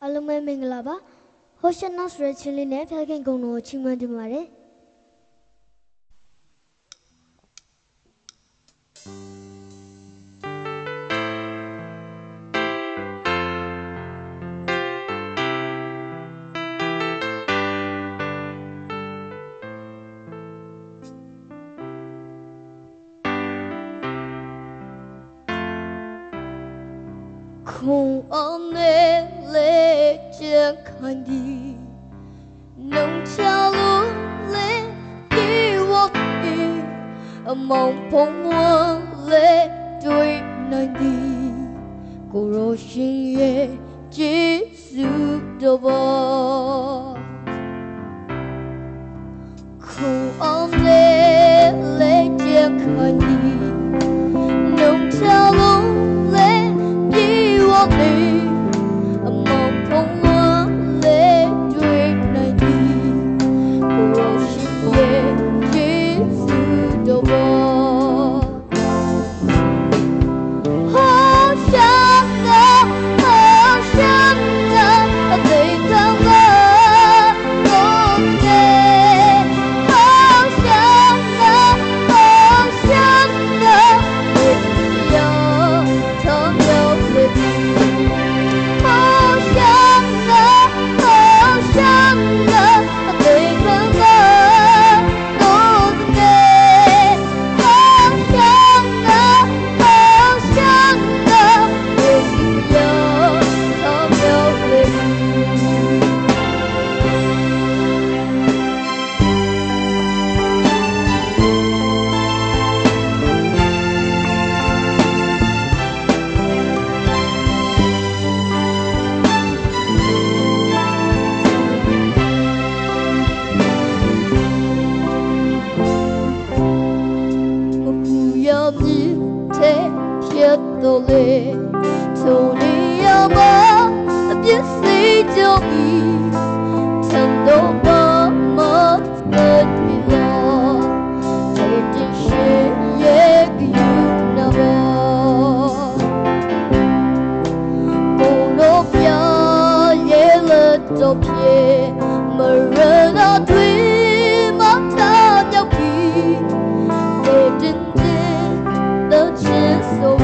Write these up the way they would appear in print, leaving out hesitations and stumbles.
အားလုံးပဲမင်္ဂလာပါဟောရှနာဆိုတဲ့ချင်းလေးနဲ့ဖခင်ကုံတော်ချီးမွမ်းတင်ပါတယ်空安的泪见看的，能桥路来给我的，梦碰我来对难的，故若心也结束的吧。空安的泪见看的，能桥路。从你要吗？别谁叫你曾都把么的你了，这真是也有那么，公路边野了照片，没人啊对吗？他要皮，也真正的牵手。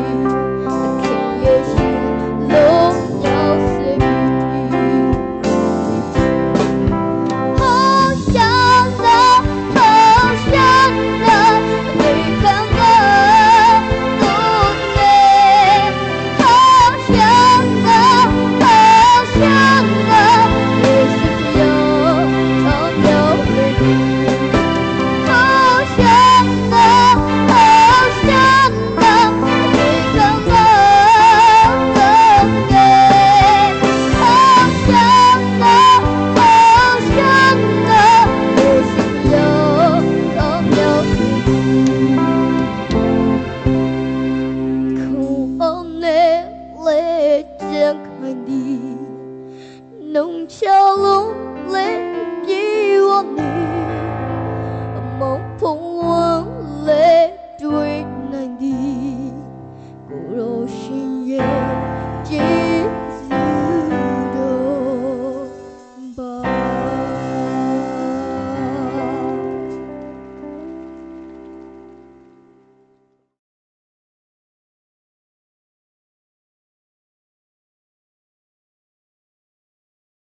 能桥路来给我你，梦碰我来对难的，故若心也结。